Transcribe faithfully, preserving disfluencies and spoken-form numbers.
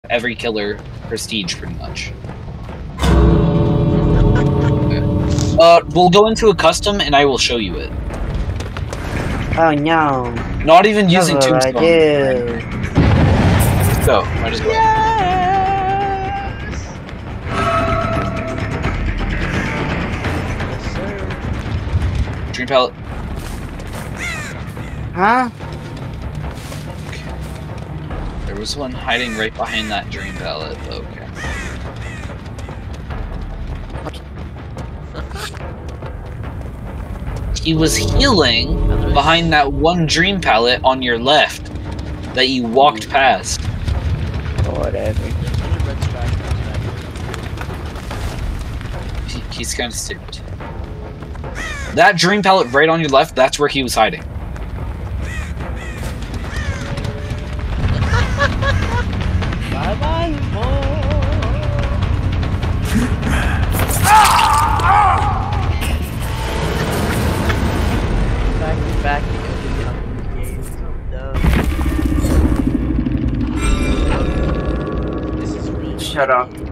every killer prestige, pretty much. Uh, we'll go into a custom, and I will show you it. Oh no! Not even using That's what tombstone. I do. Let's go. Might as well. Yes! Dream pallet. Huh? Okay. There was one hiding right behind that dream pallet. Okay. He was healing behind that one dream pallet on your left that you walked past. Whatever. He, he's kind of stupid. That dream pallet right on your left, that's where he was hiding. Bye bye, back to This is me. Shut up.